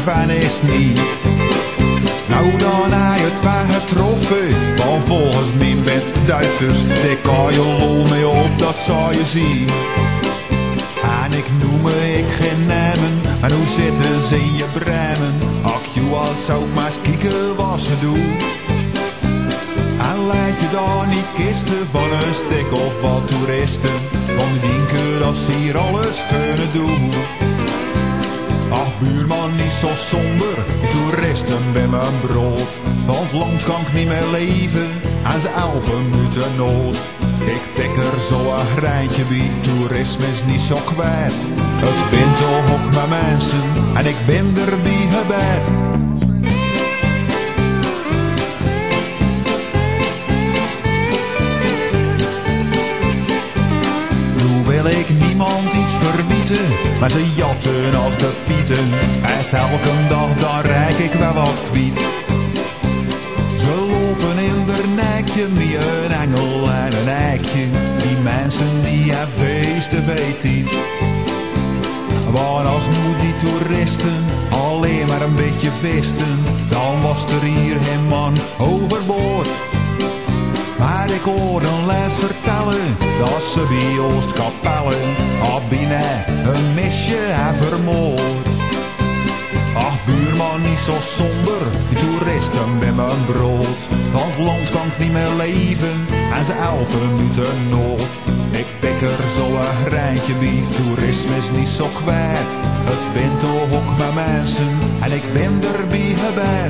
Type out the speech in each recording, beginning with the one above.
van is het niet. Nou dan hij het waar getroffen, want volgens mij met Duitsers, daar kan je lol mee op, dat zal je zien. En ik noem me ik geen namen, en hoe zitten ze in je bremen? Ach joh, als ook maar eens kijken wat ze doen. En laat je dan niet kisten van een stuk of wat toeristen, want die denken dat ze hier alles kunnen doen. Ach buurman, niet zo somber, die toeristen bij mijn brood. Van het land kan ik niet meer leven, en ze helpen moeten nood. Ik pik er zo een greintje bij, toerisme is niet zo kwijt. Het bent toch ook mijn mensen, en ik ben er bij gebed. Nu wil ik niemand iets verbieden, maar ze jatten als de pieten. Eerst elke dag, dan rijk ik wel wat kwiet. Ze lopen in der nekje, met een engel en een eikje. Die mensen die hebben feesten, weet niet. Want als nu die toeristen alleen maar een beetje visten, dan was er hier geen man overboord. Maar ik hoorde een les vertellen, dat ze bij Oostkapelle al binnen een mesje hebben vermoord. Ach buurman, niet zo somber, die toeristen bij mijn brood. Van het land kan ik niet meer leven, en ze helpen minuten nood. Ik pik er zo een greintje bij, toerisme is niet zo kwijt. Het bent toch ook mijn mensen, en ik ben er bij gebed.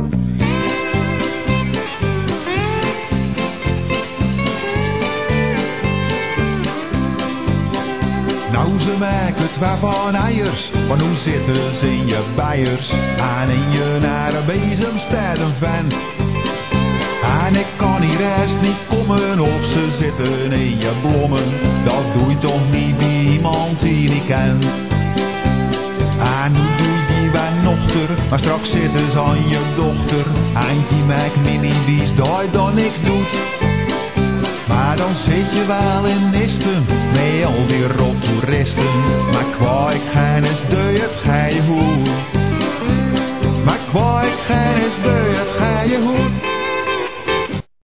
Nou ze maken het waar van eiers, want hoe zitten ze in je bijers en in je nare bezemsteden vent. En ik kan hier rest niet komen of ze zitten in je blommen, dat doe je toch niet bij iemand die niet kent. En hoe doe je bij nochter, maar straks zitten ze aan je dochter en je maakt me niet wies dat je dan niks doet. Maar dan zit je wel in nisten, met al die rot toeristen. Maar kwa ik geen eens deur, het ga je hoe.